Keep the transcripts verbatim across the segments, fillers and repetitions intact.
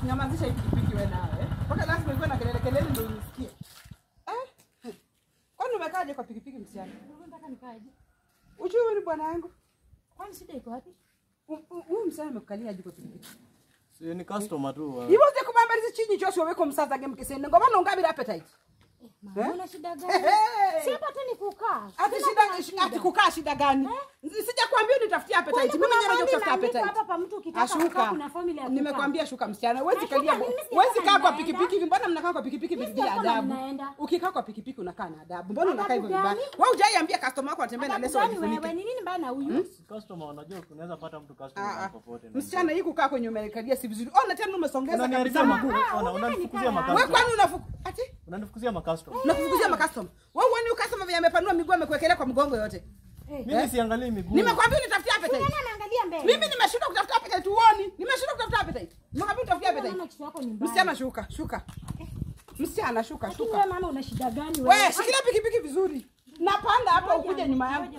Nyamazisha hii pikipiki wewe nawe. Mpaka lazima iwe na kelele kelele ndio unisikie. Eh? Kwani umekaaje kwa pikipiki msichana? Unataka nikaaje? Ujue ni bwana yangu. Kwani shida iko wapi? Huyu msichana amekukalia aje kwa pikipiki? Si ni customer tu. Hiyo ndio kubambaliza chini Joshua weko msasa game kisende. Ngoma ungabira appetite. Mama una shida gani? Si hapa tu ni kukaa. Ati shida ati kukaa shida gani? Sijakwambia nitafutia appetite. Mimi mwenyewe najua kutafuta appetite. Hapa pa mtu ukitaka kukaa kuna familia ya kukaa. Nimekwambia shuka msichana. Huwezi kalia. Huwezi kaa kwa pikipiki hivi. Mbona mnakaa kwa pikipiki bila adabu? Ukikaa kwa pikipiki unakaa na adabu. Mbona unakaa hivyo vibaya? Wewe hujaiambia customer wako atembee na leso ajifunike. Wewe ni nini mbaya na huyu? Customer unajua unaweza pata mtu customer popote. Msichana hii kukaa kwenye umelekalia si vizuri. Ona tena umesongeza kabisa maguu. Ona unanifukuzia makastoma. Wewe kwani unafuku ati? Unanifukuzia makastoma. Unafukuzia makastoma. Wewe uone customer vile amepanua miguu amekuwekelea kwa mgongo yote. Mimi siangalii miguu. Nimekwambia nitafutia appetite. Nani anaangalia mbele? Mimi nimeshinda kutafuta appetite uone. Nimeshinda kutafuta appetite. Nimekwambia nitafutia appetite. Msichana shuka, shuka. Msichana shuka, shuka. Wewe mama una shida gani wewe? Wewe shikilia pikipiki vizuri. Napanda hapa ukuje nyuma yangu.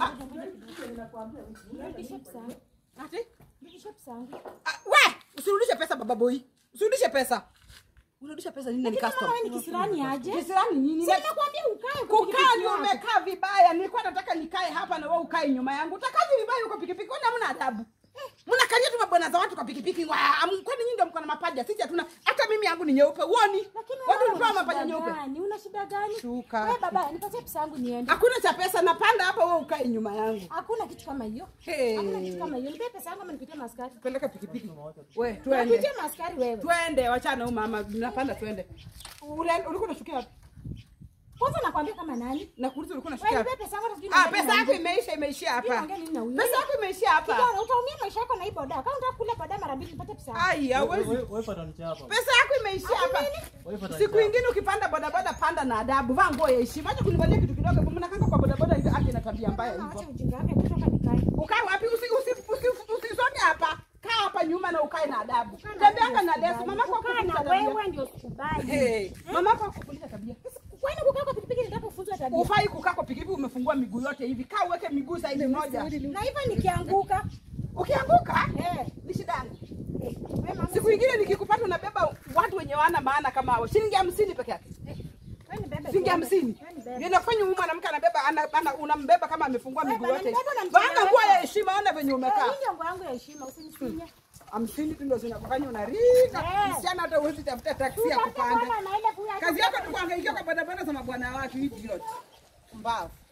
Ati? Wewe usirudishe pesa baba boy. Usirudishe pesa. Unarudisha pesa nini ni customer? Wewe ni kisirani aje? Kisirani nini? Si nakwambia ukae kwa pikipiki. Kukaa ndio umekaa vibaya. Nilikuwa nataka nikae hapa na wewe ukae nyuma yangu. Utakaje vibaya uko pikipiki? Kwani hamna adabu? Mnakalia tu mabwana za watu kwa pikipiki. Kwani nyinyi ndio mko na mapaja? Sisi hatuna. Hata mimi yangu ni nyeupe. Uoni? Watu ulipewa mapaja nyeupe. Una shida gani? Shuka. Wewe baba, nipatie pesa yangu niende. Hakuna cha pesa, napanda hapa wewe ukae nyuma yangu. Hakuna kitu kama hiyo. Hey. Hakuna kitu kama hiyo. Nipe pesa yangu ama nipitie maskari. Peleka pikipiki. Wewe twende. Nipitie maskari wewe. Twende, wachana huyu mama, napanda twende. Ulikuwa unashukia wapi? Kwanza nakwambia kama nani? Nakuuliza ulikuwa unashukia wapi? Wewe pesa yangu rafiki. Ah, pesa yako imeisha, imeishia hapa. Pesa yako imeishia hapa. Kijana, utaumia maisha yako na hii boda. Kama unataka kula boda mara mbili nipate pesa. Ai, hauwezi. Wewe pata nichapa. Pesa yako imeishia hapa. Siku nyingine ukipanda boda boda panda na adabu. Vaa nguo ya heshima. Acha kunivalia kitu kidogo. Mbona kanga kwa boda boda hizo haki na tabia mbaya hivyo. Acha ujinga wako kutoka nikae. Ukae wapi? Usi usi usisonge hapa. Kaa hapa nyuma na ukae na adabu. Tembeanga na leso. Mamako akufundisha tabia. Wewe ndio sikubali. Eh, mamako akufundisha tabia. Kwani kukaa kwa pikipiki nataka kufunzwa tabia. Ufai kukaa kwa pikipiki umefungua miguu yote hivi. Kaa uweke miguu side moja. Na hivyo nikianguka, ukianguka eh ni shida yangu. Siku nyingine nikikupata unabeba watu wenye wana maana kama hao. Shilingi hamsini peke yake. Wewe ni bebe. Shilingi hamsini. Inafanya huyu mwanamke anabeba ana unambeba kama amefungua miguu yote. Banga nguo ya heshima, ona venye umekaa. Hii nguo yangu ya heshima usinisinye. Hamsini tu ndio zinakufanya unarika. Msichana hata uwezi tafuta taksi ya kupanda. Kazi yako ni kuangaikia kwa barabara za mabwana watu hivi yote. Mbao.